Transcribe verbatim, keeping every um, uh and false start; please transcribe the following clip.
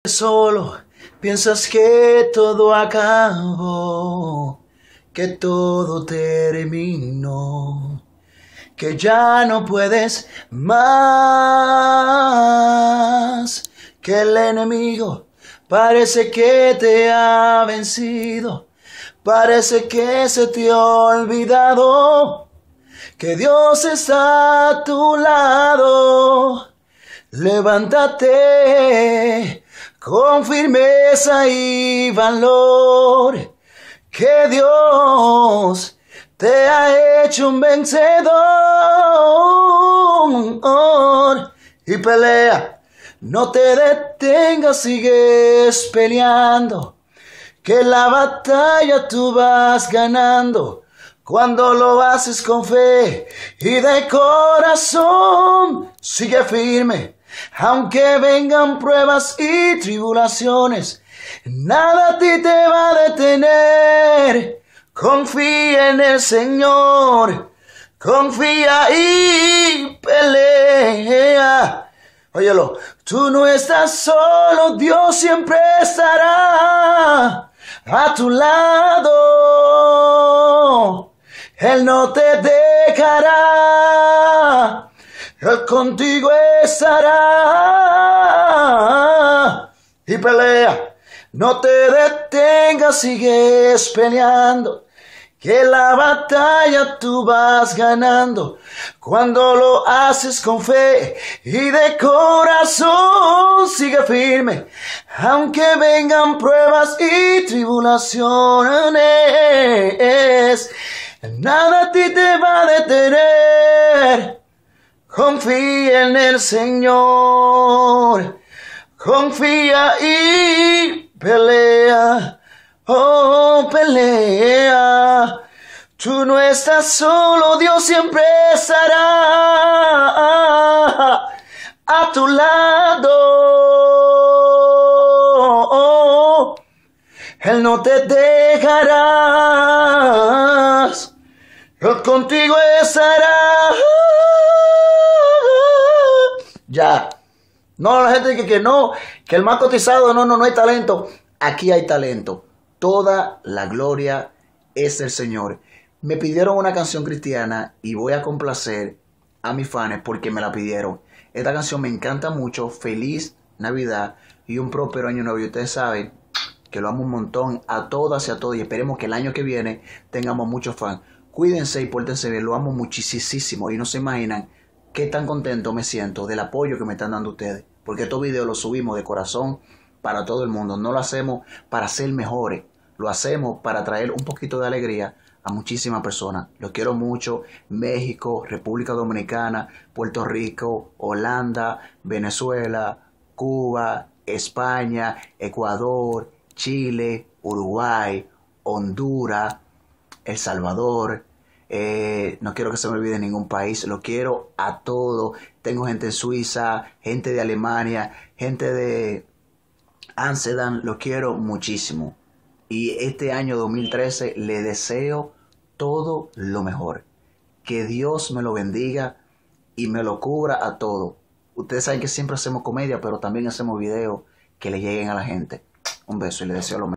Solo piensas que todo acabó, que todo terminó, que ya no puedes más, que el enemigo parece que te ha vencido, parece que se te ha olvidado, que Dios está a tu lado. Levántate con firmeza y valor, que Dios te ha hecho un vencedor. Y pelea, no te detengas, sigues peleando, que la batalla tú vas ganando. Cuando lo haces con fe y de corazón, sigue firme. Aunque vengan pruebas y tribulaciones, nada a ti te va a detener. Confía en el Señor, confía y pelea. Óyelo, tú no estás solo, Dios siempre estará a tu lado. Él no te dejará, Él contigo estará. Y pelea, no te detengas, sigues peleando, que la batalla tú vas ganando. Cuando lo haces con fe y de corazón, sigue firme. Aunque vengan pruebas y tribulaciones, nada a ti te va a detener. Confía en el Señor, confía y pelea, oh pelea. Tú no estás solo, Dios siempre estará a tu lado. Él no te dejará, Él contigo estará. Ya. No, la gente dice que no, que el más cotizado, no, no, no hay talento. Aquí hay talento. Toda la gloria es del Señor. Me pidieron una canción cristiana y voy a complacer a mis fans porque me la pidieron. Esta canción me encanta mucho. Feliz Navidad y un próspero año nuevo. Y ustedes saben que lo amo un montón a todas y a todos. Y esperemos que el año que viene tengamos muchos fans. Cuídense y pórtense bien. Lo amo muchísimo. Y no se imaginan qué tan contento me siento del apoyo que me están dando ustedes. Porque estos videos los subimos de corazón para todo el mundo. No lo hacemos para ser mejores. Lo hacemos para traer un poquito de alegría a muchísimas personas. Los quiero mucho. México, República Dominicana, Puerto Rico, Holanda, Venezuela, Cuba, España, Ecuador, Chile, Uruguay, Honduras, El Salvador. Eh, no quiero que se me olvide ningún país. Lo quiero a todos. Tengo gente en Suiza, gente de Alemania, gente de Amsterdam. Lo quiero muchísimo. Y este año dos mil trece le deseo todo lo mejor. Que Dios me lo bendiga y me lo cubra a todo. Ustedes saben que siempre hacemos comedia, pero también hacemos videos que le lleguen a la gente. Un beso y le deseo lo mejor.